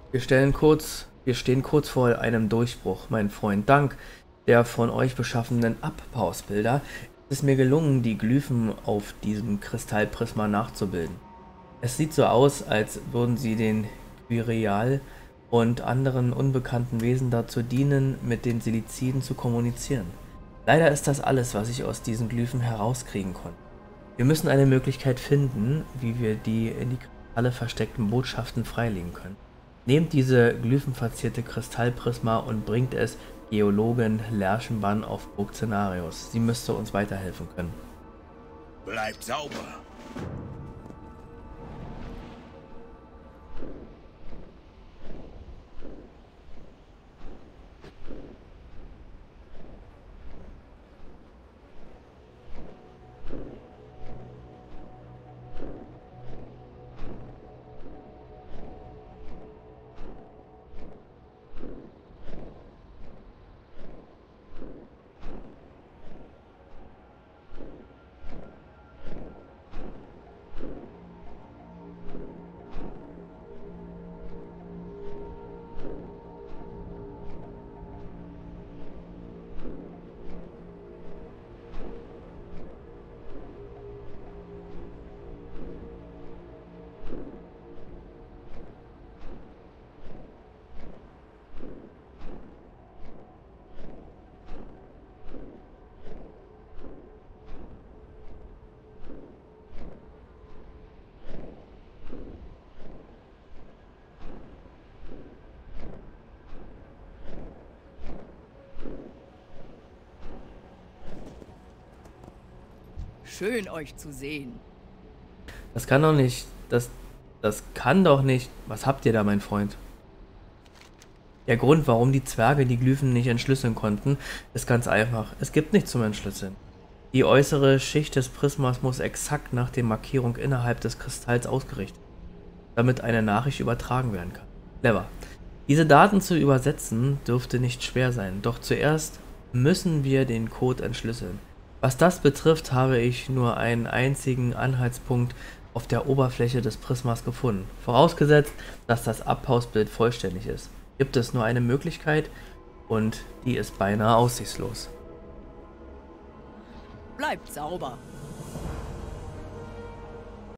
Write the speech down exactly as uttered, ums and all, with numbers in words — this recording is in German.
Wir stellen kurz, wir stehen kurz vor einem Durchbruch, mein Freund. Dank der von euch beschaffenen Abpausbilder ist es mir gelungen, die Glyphen auf diesem Kristallprisma nachzubilden. Es sieht so aus, als würden sie den Quirial und anderen unbekannten Wesen dazu dienen, mit den Seliziden zu kommunizieren. Leider ist das alles, was ich aus diesen Glyphen herauskriegen konnte. Wir müssen eine Möglichkeit finden, wie wir die in die Kristalle versteckten Botschaften freilegen können. Nehmt diese glyphenverzierte Kristallprisma und bringt es Geologin Lerchenban auf Burg Cenarius. Sie müsste uns weiterhelfen können. Bleibt sauber. Schön, euch zu sehen. Das kann doch nicht. Das, das kann doch nicht. Was habt ihr da, mein Freund? Der Grund, warum die Zwerge die Glyphen nicht entschlüsseln konnten, ist ganz einfach. Es gibt nichts zum Entschlüsseln. Die äußere Schicht des Prismas muss exakt nach der Markierung innerhalb des Kristalls ausgerichtet werden, damit eine Nachricht übertragen werden kann. Clever. Diese Daten zu übersetzen dürfte nicht schwer sein, doch zuerst müssen wir den Code entschlüsseln. Was das betrifft, habe ich nur einen einzigen Anhaltspunkt auf der Oberfläche des Prismas gefunden. Vorausgesetzt, dass das Abpausbild vollständig ist, gibt es nur eine Möglichkeit und die ist beinahe aussichtslos. Bleibt sauber.